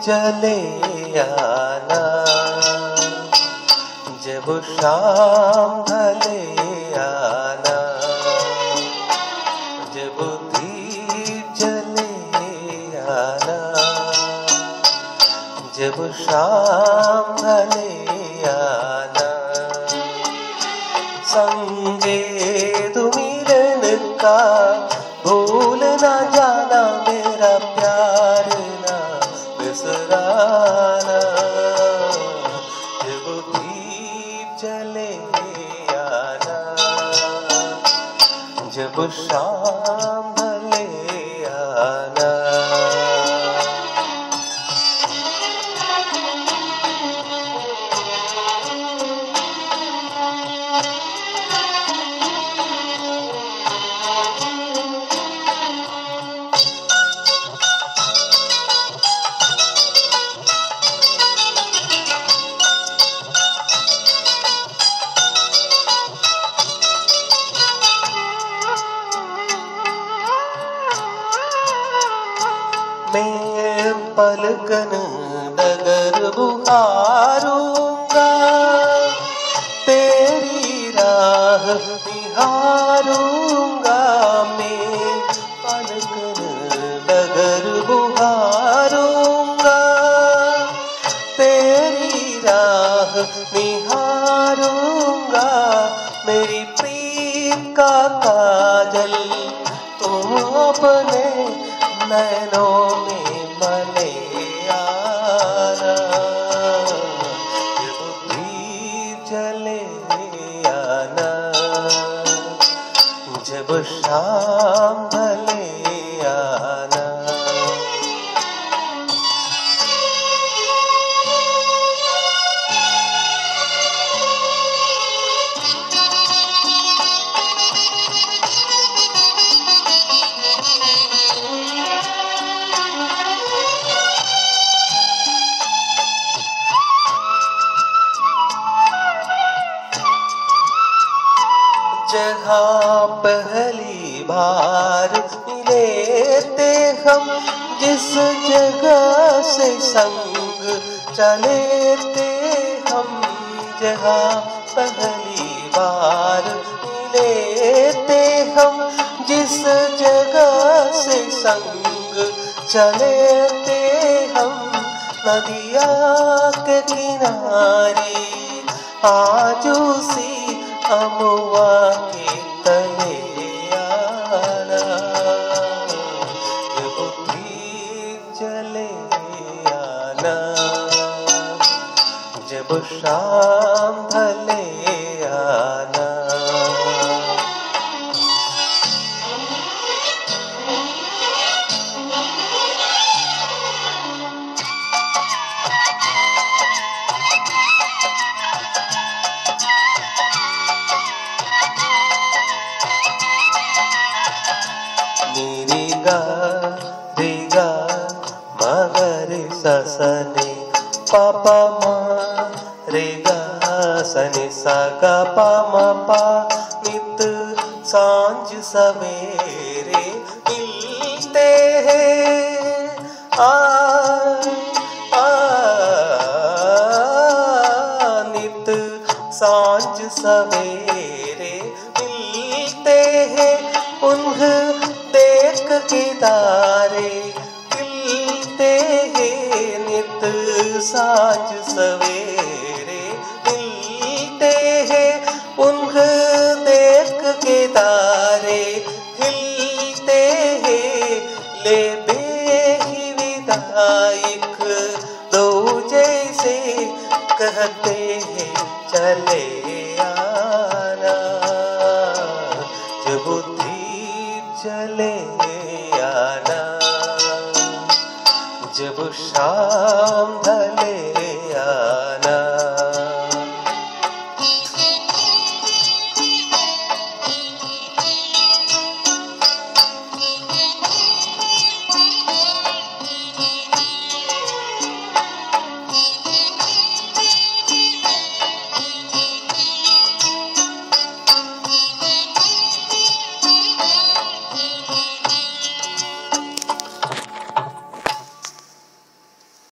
चले आना, जब शाम ढले आना, जब दीप जले आना, जब शाम ढले आना, संगे तू मिलन का भूल ना जाना, मेरा प्यार ना बिसराना, जब दीप जले आना, जब शाम ढले आना। मैं पलकन डगर बुहारूंगा, तेरी राह निहारूंगा, मैं पलकन डगर बुहारूंगा, तेरी राह निहारूंगा, मेरी प्रीत का काजल तुम अपने नैनों में मले आना, जब दीप जले आना, जब शाम ढले आना। जहाँ पहली बार मिले थे हम, जिस जगह से संग चले थे हम, जहाँ पहली बार मिले थे हम, जिस जगह से संग चले थे हम, नदिया के किनारे आज उसी अमुआ के तले आना, जब दीप जले आना, जब शाम ढले आना। गा रे गा मगर ससने पापा मा रे गा सने सा गा पा मा पा, नित सांझ सवेरे मिलते हैं नित सांझ सवेरे मिलते हैं, उन्हें देख के तारे खिलते हैं, नित सांझ सवेरे मिलते हैं, उन्हें देख के तारे खिलते हैं, ले बेही विदाइक दो जैसे कहते हैं चले आना, जब चले आना, जब शाम